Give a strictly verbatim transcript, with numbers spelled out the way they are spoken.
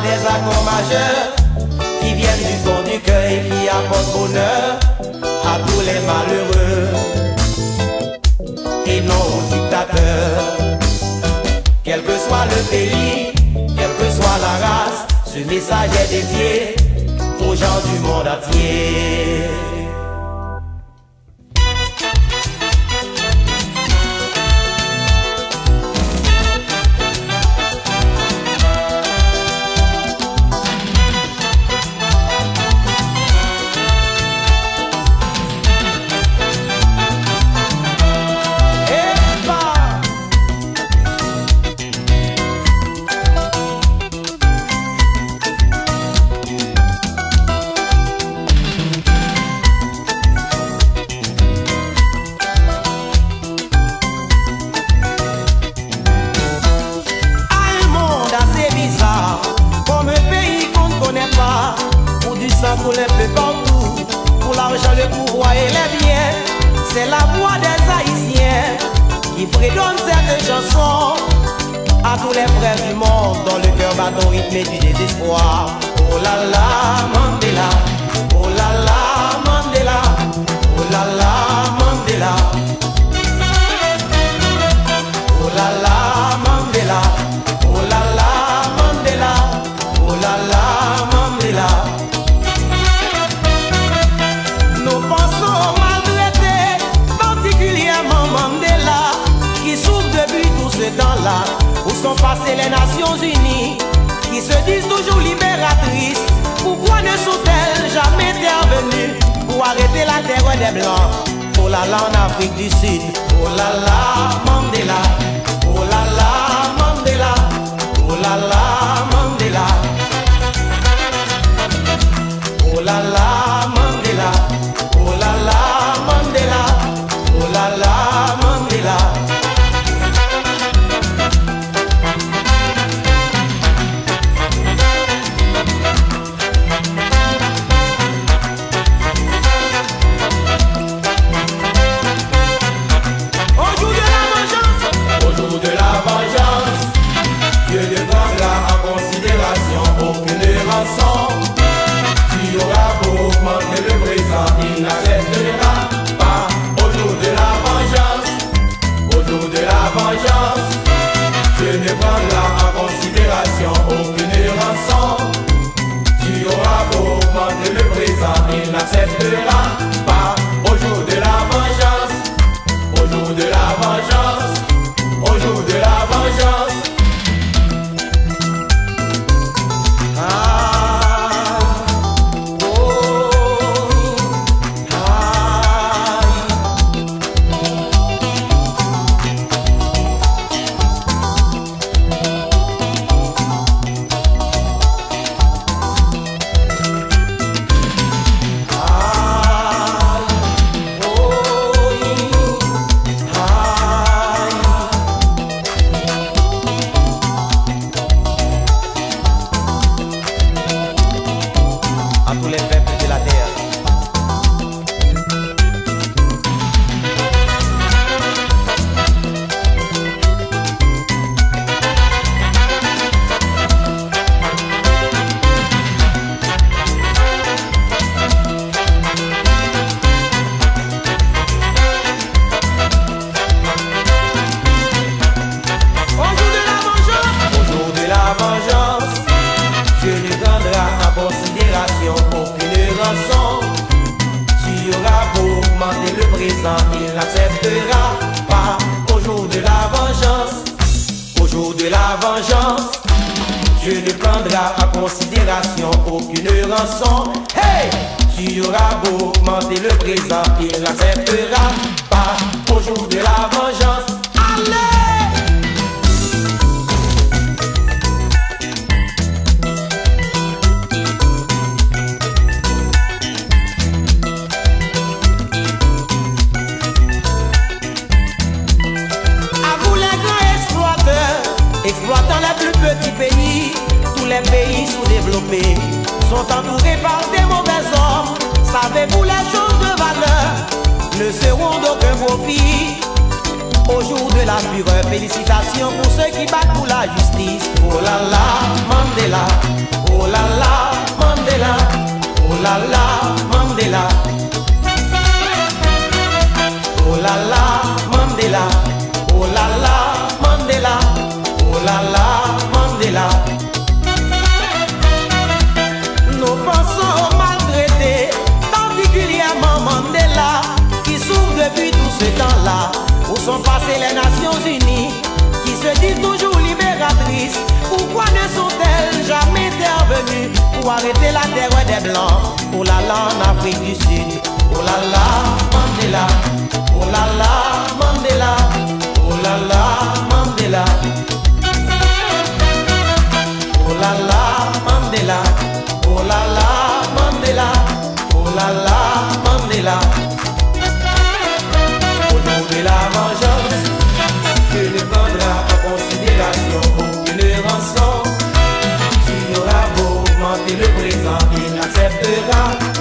des accords majeurs qui viennent du fond du cœur et qui apportent bonheur à tous les malheureux et non aux dictateurs. Quel que soit le pays, quelle que soit la race, ce message est dédié aux gens du monde entier. Pour les peu partout, pour l'argent, le pouvoir et les biens, c'est la voix des Haïtiens qui fredonne certaines chansons à tous les frères du monde dont le cœur bat au rythme du désespoir. Oh là là, Mandela, oh là là, Mandela, oh là là, Mandela, oh là là, Mandela, oh là là, Mandela, oh là là, Mandela. Nous pensons aux maltraités, particulièrement Mandela, qui souffre depuis tout ce temps-là. Où sont passées les Nations Unies, qui se disent toujours libératrices? Pourquoi ne sont-elles jamais intervenues pour arrêter la terreur des Blancs? Oh là là, en Afrique du Sud, oh là là, Mandela, oh là là, Mandela, oh là là, Mandela, oh là là, Mandela, oh là là, Mandela, oh là là, Mandela. Au jour de la vengeance, au jour de la vengeance, Dieu ne prendra en considération aucune rançon. Tu auras beau augmenter le présent, il n'acceptera pas. Au jour de la vengeance, au jour de la vengeance, Dieu ne prendra en considération aucune rançon. Tu auras beau augmenter le présent, il n'acceptera pas. Au jour de la vengeance, au jour de la vengeance, au jour de la vengeance. à tous les peuples de la terre. Il n'acceptera pas. Au jour de la vengeance, au jour de la vengeance, Dieu ne prendra en considération aucune rançon. Hey! Tu auras beau augmenter le présent, il n'acceptera pas. Au jour de la vengeance, allez! Exploitant les plus petits pays, tous les pays sous-développés sont entourés par des mauvais hommes. Savez-vous, les choses de valeur ne seront d'aucun profit. Au jour de la fureur, félicitations pour ceux qui battent pour la justice. Oh là là, Mandela, oh là là, Mandela, oh là là, Mandela, oh là là, Mandela, oh là là, Mandela, oh là là, Mandela. Nous pensons aux maltraités, particulièrement Mandela, qui souffre depuis tout ce temps-là, où sont passées les Nations Unies, qui se disent toujours libératrices. Pourquoi ne sont-elles jamais intervenues pour arrêter la terreur des Blancs? Oh là là, en Afrique du Sud, oh là là, Mandela, oh là là, Mandela, oh là là, Mandela, oh là là, Mandela, oh là là, Mandela, oh là là, Mandela. Au nom de la vengeance, Dieu ne prendra en considération aucune rançon. Tu n'auras beau augmenter le présent, il n'acceptera